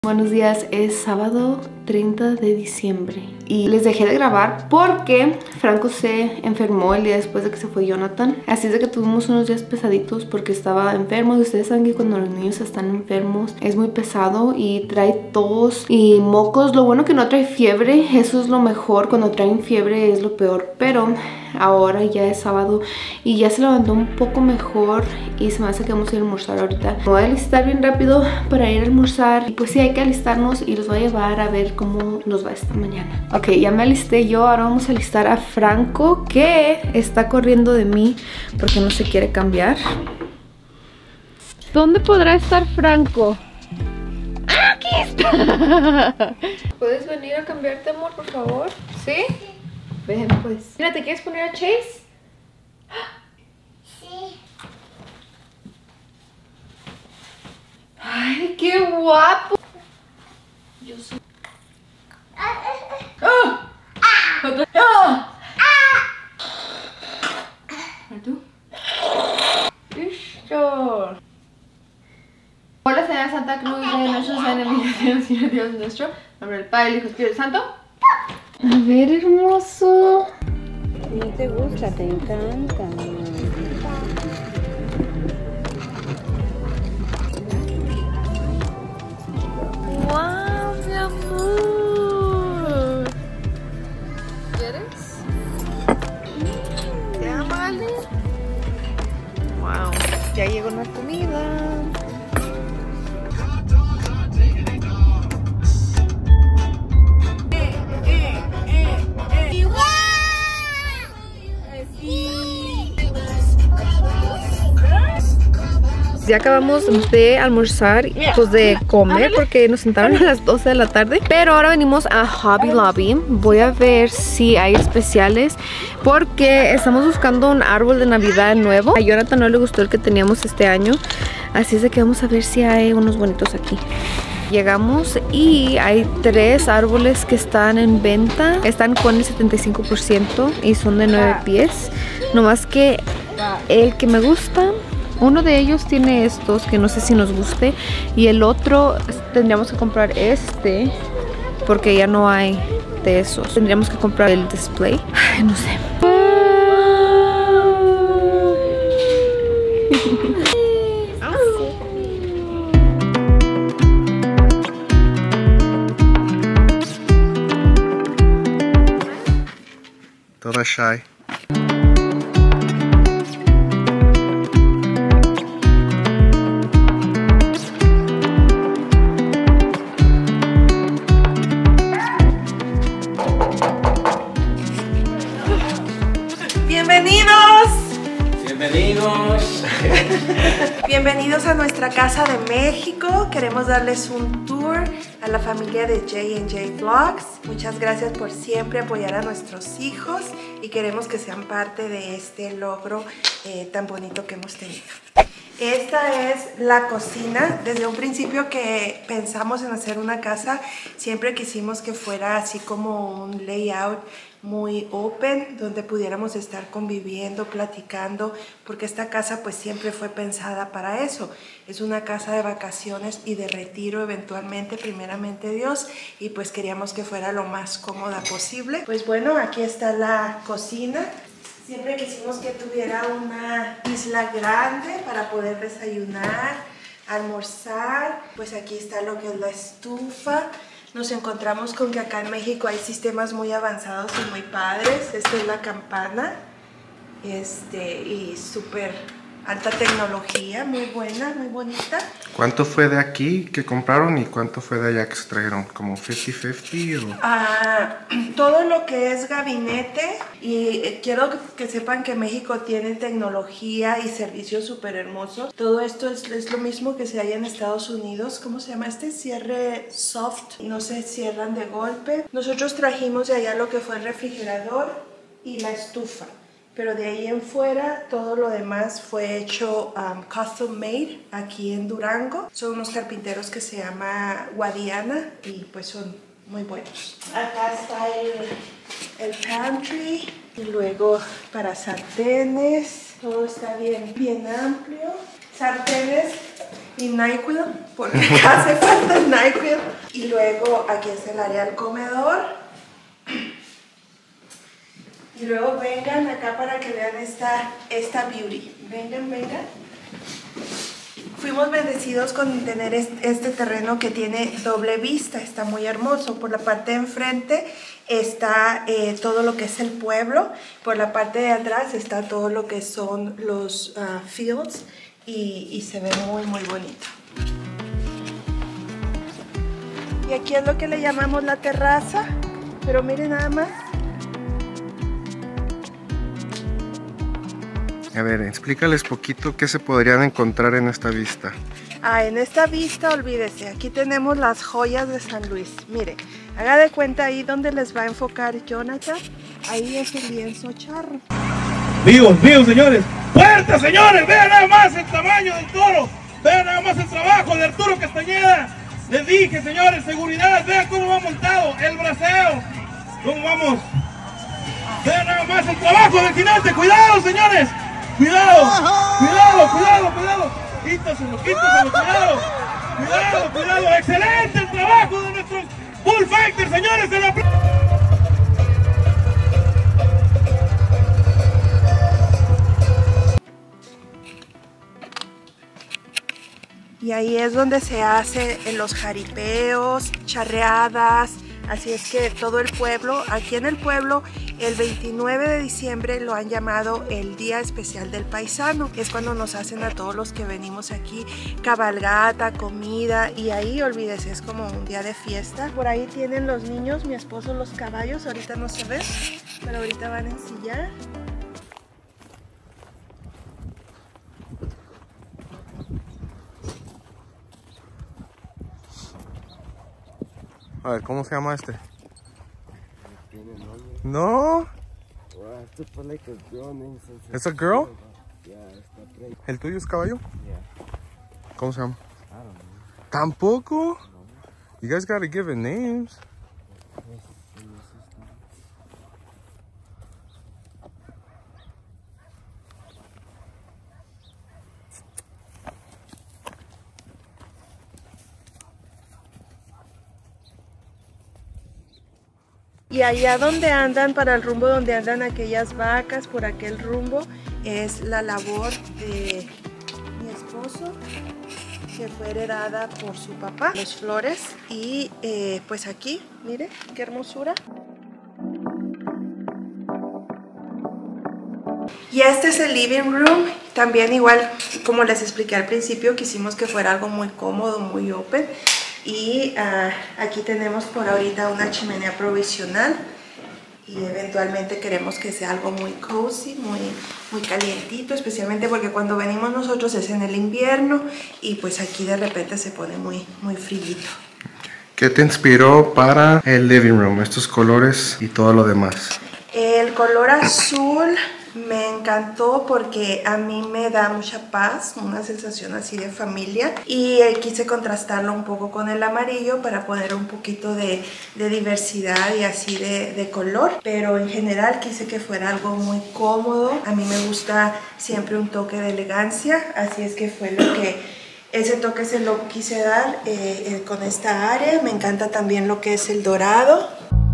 Buenos días, es sábado 30 de diciembre y les dejé de grabar porque Franco se enfermó el día después de que se fue Jonathan. Así es de que tuvimos unos días pesaditos porque estaba enfermo. Y ustedes saben que cuando los niños están enfermos es muy pesado y trae tos y mocos. Lo bueno que no trae fiebre, eso es lo mejor. Cuando traen fiebre es lo peor, pero ahora ya es sábado y ya se levantó un poco mejor y se me hace que vamos a ir a almorzar ahorita. Me voy a alistar bien rápido para ir a almorzar y pues sí, hay que alistarnos y los voy a llevar a ver cómo nos va esta mañana. Ok, ya me alisté yo, ahora vamos a alistar a Franco, que está corriendo de mí porque no se quiere cambiar. ¿Dónde podrá estar Franco? ¡Aquí está! ¿Puedes venir a cambiarte, amor, por favor? ¿Sí? Ven, pues. Mira, ¿te quieres poner a Chase? Sí. ¡Ay, qué guapo! Yo soy... ¡Ah! ¡Ah! ¿Tú? ¡Listo! Hola, señora Santa Cruz de nuestros enemigos, Señor Dios nuestro. En nombre del Padre, del Hijo y del Espíritu Santo. A ver, hermoso. No te gusta, te encanta. ¡Wow, mi amor! ¿Quieres? ¿Te ama, Ale? ¡Wow! Ya llegó la comida. Ya acabamos de almorzar, pues de comer, porque nos sentaron a las 12 de la tarde. Pero ahora venimos a Hobby Lobby. Voy a ver si hay especiales, porque estamos buscando un árbol de Navidad nuevo. A Jonathan no le gustó el que teníamos este año, así es de que vamos a ver si hay unos bonitos aquí. Llegamos y hay 3 árboles que están en venta. Están con el 75% y son de 9 pies. No más que el que me gusta, uno de ellos tiene estos que no sé si nos guste, y el otro tendríamos que comprar este porque ya no hay de esos. Tendríamos que comprar el display. Ay, no sé. Toda shy. ¡Bienvenidos! ¡Bienvenidos! Bienvenidos a nuestra casa de México. Queremos darles un tour a la familia de J&J Vlogs. Muchas gracias por siempre apoyar a nuestros hijos y queremos que sean parte de este logro tan bonito que hemos tenido. Esta es la cocina. Desde un principio que pensamos en hacer una casa, siempre quisimos que fuera así como un layout muy open, donde pudiéramos estar conviviendo, platicando, porque esta casa pues siempre fue pensada para eso. Es una casa de vacaciones y de retiro eventualmente, primeramente Dios, y pues queríamos que fuera lo más cómoda posible. Pues bueno, aquí está la cocina. Siempre quisimos que tuviera una isla grande para poder desayunar, almorzar. Pues aquí está lo que es la estufa. Nos encontramos con que acá en México hay sistemas muy avanzados y muy padres. Esta es la campana. Y súper alta tecnología, muy buena, muy bonita. ¿Cuánto fue de aquí que compraron y cuánto fue de allá que se trajeron? ¿Como 50-50 o...? Todo lo que es gabinete, y quiero que sepan que México tiene tecnología y servicios súper hermosos. Todo esto es lo mismo que se hay en Estados Unidos. ¿Cómo se llama este? Cierre soft, no se cierran de golpe. Nosotros trajimos de allá lo que fue el refrigerador y la estufa, pero de ahí en fuera todo lo demás fue hecho custom made aquí en Durango. Son unos carpinteros que se llama Guadiana y pues son muy buenos. Acá está el pantry y luego para sartenes, todo está bien amplio. Sartenes y NyQuil, porque acá hace falta el NyQuil. Y luego aquí es el área del comedor. Y luego vengan acá para que vean esta beauty. Vengan. Fuimos bendecidos con tener este terreno que tiene doble vista. Está muy hermoso. Por la parte de enfrente está todo lo que es el pueblo. Por la parte de atrás está todo lo que son los fields. Y se ve muy bonito. Y aquí es lo que le llamamos la terraza. Pero miren nada más. A ver, explícales poquito qué se podrían encontrar en esta vista. En esta vista, olvídese, aquí tenemos las joyas de San Luis. Mire, haga de cuenta ahí donde les va a enfocar Jonathan. Ahí es el lienzo charro. Vivos, señores. ¡Fuerte, señores! Vean nada más el tamaño del toro. Vean nada más el trabajo de Arturo Castañeda. Les dije, señores, seguridad. Vean cómo va montado el braceo. ¿Cómo vamos? Vean nada más el trabajo del jinete. ¡Cuidado, señores! ¡Cuidado! Quítaselo, cuidado. ¡Excelente el trabajo de nuestros bullfighters, señores! ¡De la... Y ahí es donde se hace los jaripeos, charreadas. Así es que todo el pueblo, aquí en el pueblo, el 29 de diciembre lo han llamado el Día Especial del Paisano. Es cuando nos hacen a todos los que venimos aquí cabalgata, comida, y ahí, olvídese, es como un día de fiesta. Por ahí tienen los niños, mi esposo, los caballos. Ahorita no se ven, pero ahorita van a ensillar. A ver, ¿cómo se llama este? No. ¿Es a girl? ¿El tuyo es caballo? ¿Cómo se llama? ¿Tampoco? You guys gotta give it names. Y allá donde andan, para el rumbo donde andan aquellas vacas, por aquel rumbo, es la labor de mi esposo, que fue heredada por su papá, las flores. Y pues aquí, mire, qué hermosura. Y este es el living room. También igual, como les expliqué al principio, quisimos que fuera algo muy cómodo, muy open. Y aquí tenemos por ahorita una chimenea provisional y eventualmente queremos que sea algo muy cozy, muy calientito, especialmente porque cuando venimos nosotros es en el invierno y pues aquí de repente se pone muy frío. ¿Qué te inspiró para el living room, estos colores y todo lo demás? El color azul me encantó porque a mí me da mucha paz, una sensación así de familia, y quise contrastarlo un poco con el amarillo para poner un poquito de diversidad y así de color, pero en general quise que fuera algo muy cómodo. A mí me gusta siempre un toque de elegancia, así es que fue ese toque se lo quise dar con esta área. Me encanta también lo que es el dorado.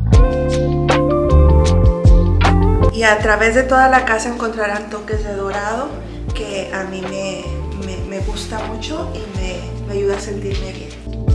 Y a través de toda la casa encontrarán toques de dorado que a mí me gusta mucho y me ayuda a sentirme bien.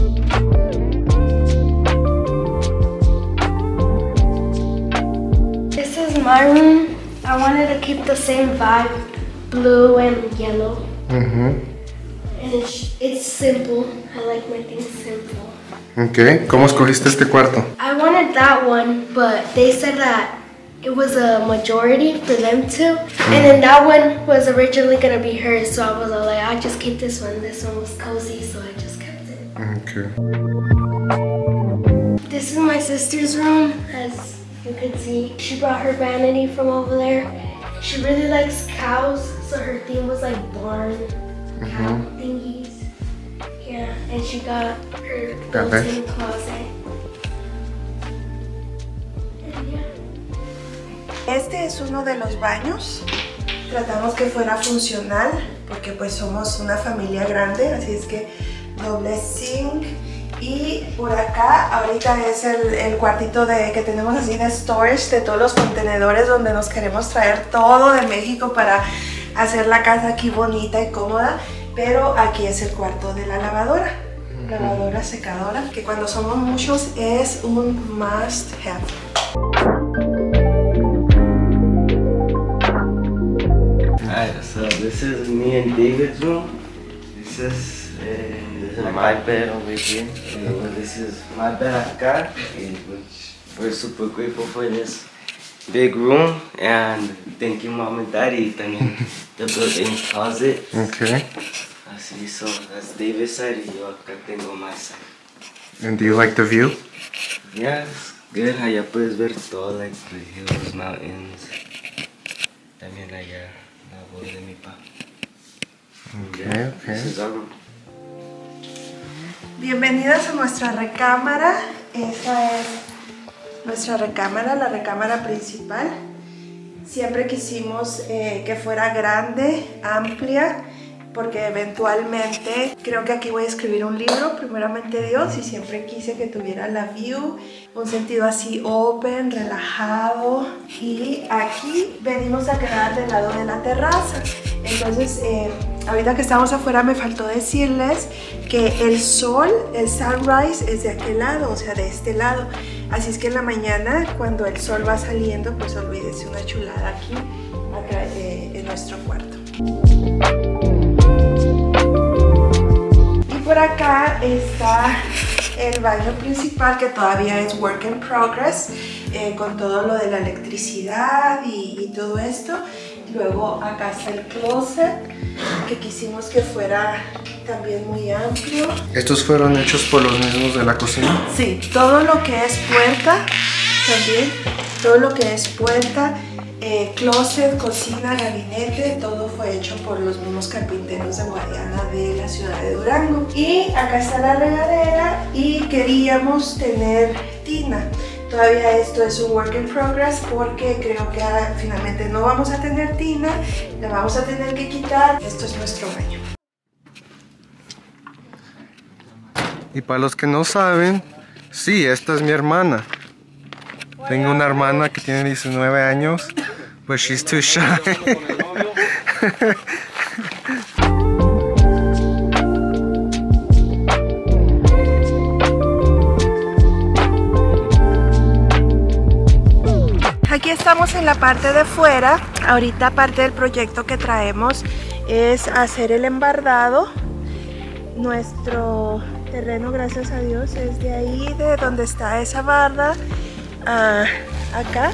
This is my room. I wanted to keep the same vibe, blue and yellow. And it's simple. I like my things simple. Okay. ¿Cómo escogiste este cuarto? I wanted that one, but they said that it was a majority for them too. And then that one was originally gonna be hers, so I was like, I'll just keep this one. This one was cozy, so I just kept it. Okay. This is my sister's room, as you can see. She brought her vanity from over there. She really likes cows, so her theme was like barn cow thingies. Yeah, and she got her built-in closet. Este es uno de los baños. Tratamos que fuera funcional porque pues somos una familia grande, así es que doble sink Y por acá ahorita es el cuartito que tenemos así de storage de todos los contenedores donde nos queremos traer todo de México para hacer la casa aquí bonita y cómoda. Pero aquí es el cuarto de la lavadora. Lavadora, secadora, que cuando somos muchos es un must have. Alright, so this is me and David's room. This is my bed over here. This is my bed acá, which we're super grateful for this big room. And thank you, Mom and Daddy, también the built-in closet. Okay. Así, so that's David's side y yo acá tengo my side. And do you like the view? Yeah, it's good. Allá puedes ver todo, like the hills, mountains. También allá la voz de mi papá. Okay, okay. This is our room. Bienvenidas a nuestra recámara. Esa es nuestra recámara, la recámara principal. Siempre quisimos que fuera grande, amplia, porque eventualmente creo que aquí voy a escribir un libro, primeramente Dios, y siempre quise que tuviera la view, un sentido así open, relajado. Y aquí venimos a quedar del lado de la terraza. Entonces, ahorita que estamos afuera me faltó decirles que el sol, el sunrise, es de aquel lado, o sea, de este lado. Así es que en la mañana, cuando el sol va saliendo, pues olvídese, una chulada aquí, acá, en nuestro cuarto. Y por acá está el baño principal, que todavía es work in progress, con todo lo de la electricidad y todo esto. Luego acá está el closet, que quisimos que fuera también muy amplio. ¿Estos fueron hechos por los mismos de la cocina? Sí, todo lo que es puerta, también, todo lo que es puerta, closet, cocina, gabinete, todo fue hecho por los mismos carpinteros de Guadiana de la ciudad de Durango. Y acá está la regadera y queríamos tener tina. Todavía esto es un work in progress porque creo que finalmente no vamos a tener tina, la vamos a tener que quitar. Esto es nuestro baño. Y para los que no saben, sí, esta es mi hermana. Tengo una hermana que tiene 19 años, but she's too shy. Aquí estamos en la parte de fuera. Ahorita parte del proyecto que traemos es hacer el embardado. Nuestro terreno, gracias a Dios, es de ahí, de donde está esa barda, acá.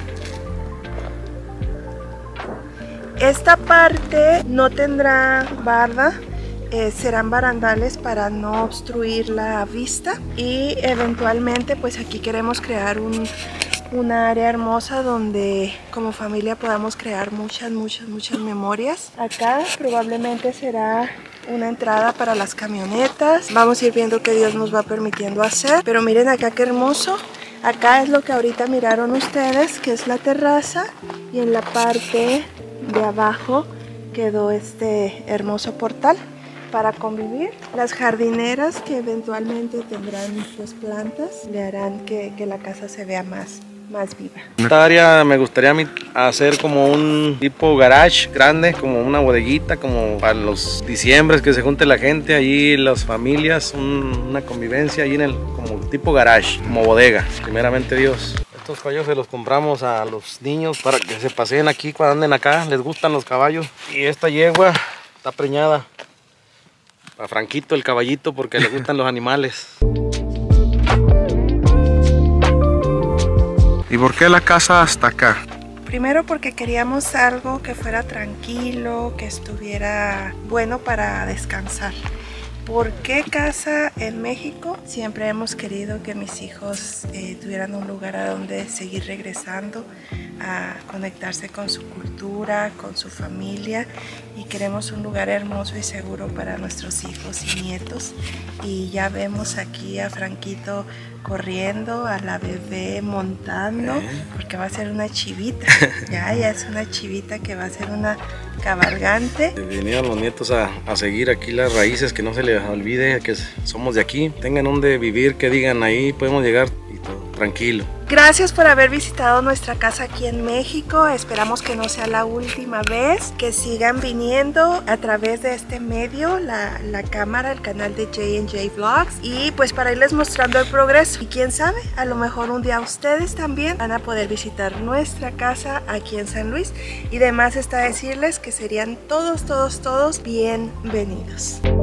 Esta parte no tendrá barda, serán barandales para no obstruir la vista. Y eventualmente pues aquí queremos crear una área hermosa donde como familia podamos crear muchas memorias. Acá probablemente será una entrada para las camionetas. Vamos a ir viendo qué Dios nos va permitiendo hacer. Pero miren acá qué hermoso. Acá es lo que ahorita miraron ustedes, que es la terraza. Y en la parte de abajo quedó este hermoso portal para convivir. Las jardineras que eventualmente tendrán pues plantas le harán que la casa se vea más viva. Esta área me gustaría hacer como un tipo garage grande, como una bodeguita, como para los diciembres que se junte la gente, allí las familias, una convivencia allí como tipo garage, como bodega, primeramente Dios. Estos caballos se los compramos a los niños para que se paseen aquí cuando anden acá, les gustan los caballos. Y esta yegua está preñada para Franquito, el caballito, porque le gustan los animales. ¿Y por qué la casa hasta acá? Primero porque queríamos algo que fuera tranquilo, que estuviera bueno para descansar. ¿Por qué casa en México? Siempre hemos querido que mis hijos tuvieran un lugar a donde seguir regresando, a conectarse con su cultura, con su familia, y queremos un lugar hermoso y seguro para nuestros hijos y nietos. Y ya vemos aquí a Franquito corriendo, a la bebé montando, porque va a ser una chivita. Ya es una chivita que va a ser una Cabalgante. Vinieron los nietos a seguir aquí las raíces, que no se les olvide que somos de aquí, tengan donde vivir, que digan ahí podemos llegar y todo, tranquilo. Gracias por haber visitado nuestra casa aquí en México. Esperamos que no sea la última vez, que sigan viniendo a través de este medio, la cámara, el canal de J&J Vlogs, y pues para irles mostrando el progreso. Y quién sabe, a lo mejor un día ustedes también van a poder visitar nuestra casa aquí en San Luis. Y demás está decirles que serían todos bienvenidos.